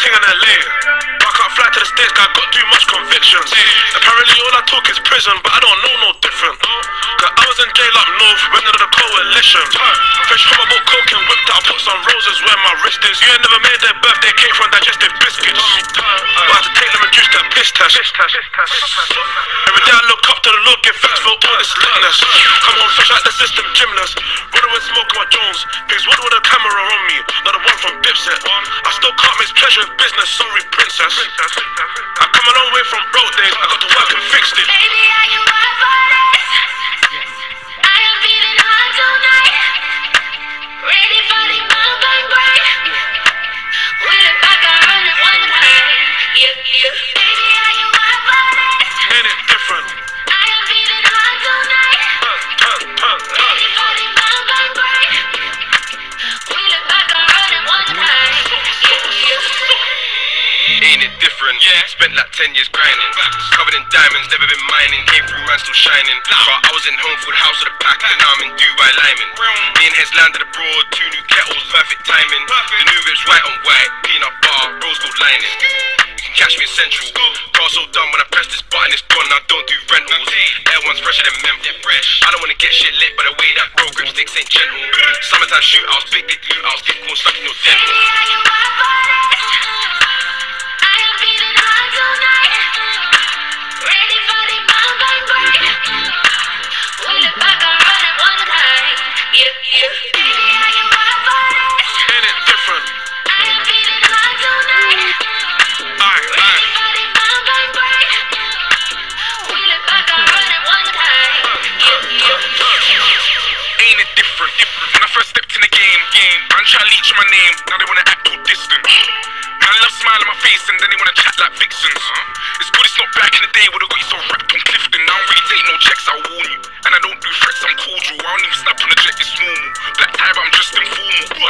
ting in LA. But I can't fly to the States, cause I got too much convictions. Apparently all I talk is prison, but I don't know no different. Cause I was in jail up north, went under the coalition. Fresh from I bought coke and whipped out, put some roses where my wrist is. You ain't never made their birthday cake from digestive biscuits. But I had to take them and juice that piss test. Every day I look up to the Lord, give thanks for all this litness. Come on, fresh out the system, gymless. Running with smoke on my Jones. Pigs wood with a camera on me, not the one from Dipset. I still can't mix pleasure with business, sorry princess. I come a long way from broke days, I got to work and fixed it. Baby, are you up for this? I am feeling hot tonight. Ready for the mountain break. With it back around and one time. Yeah. Baby, are you up for this? Ain't it different? I am feeling hot tonight. Ready for the mountain break. With it back around and one time. Yeah. Ain't it different? Yeah. Spent like 10 years grinding. Covered in diamonds, never been mining. Came through, man, still shining. But I was in home food, house with a pack, and now I'm in Dubai Lyman. Me and Hez landed abroad, 2 new kettles, perfect timing. The new whip's white on white, peanut bar, rose gold lining. You can catch me in Central. Car so done when I press this button, it's gone. I don't do rentals. Air one's fresher than menthol. I don't wanna get shit lit, but the way that bro grip sticks ain't gentle. Summertime shootouts, big dick lootouts, get corn stuck in your dental. Baby, are you up for this? I am feeling hot tonight. Ready for the mountain break. Will it back around and one time. Yeah. Baby, are you up for this? Ain't it different? I am feeling hot tonight. Ready for the mountain break. Will it back around and one time. Yeah. Ain't it different? When I first stepped in the game, man try to leech my name, now they wanna act all distant. Man love smile on my face and then they wanna chat like vixens. It's good it's not back in the day where they got you so wrapped on Clifton. I don't really take no checks, I'll warn you. And I don't do threats, I'm cordial. I don't even snap on the jet, it's normal. Black tie but I'm just informal.